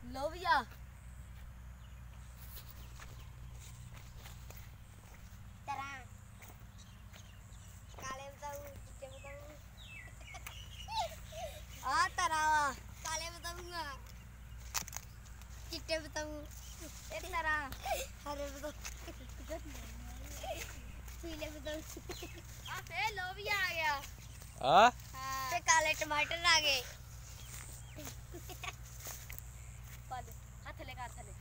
लो भैया काले बताऊं चिट्टे बताऊं तरावा काले बताऊंगा चिट्टे बताऊं एक तरह हरे बताऊं पीले बताऊं फिर लोबिया आ गया फिर काले टमाटर आ गए हाथ लेकर थले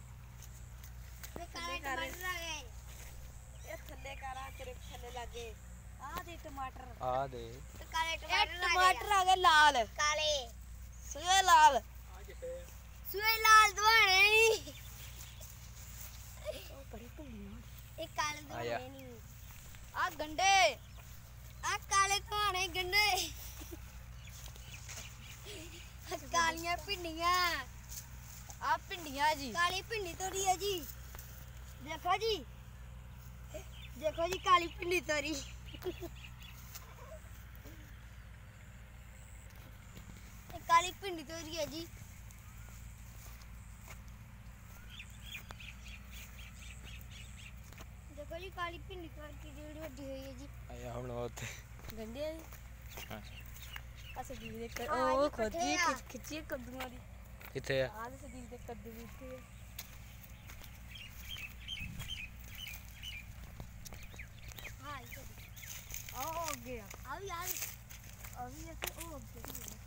काले टमाटर आ गए ये थले करा तेरे थले लगे आधे टमाटर आधे तो काले टमाटर आ गए लाल काले सुए लाल दवाने नहीं बड़ी पुलियां एक काले दवाने नहीं आ गंडे आ काले दवाने गंडे कालियां भिंडियां आ भिंडियां जी काली भिंडी तोड़ी है जी देखो जी काली भिंडी तोड़ी काली भिंडी तोड़ी है जी देखो जी काली भिंडी तोड़ की जेड़ी वड्डी हुई है जी आया हम होते गंडे हां ऐसे दी देख ओ खोजी खिचिए कद्दूआं दी किथे है आज से दी देख कद्दू भी थे हां इधर ओ गया अभी यार अभी ऐसे ओ गया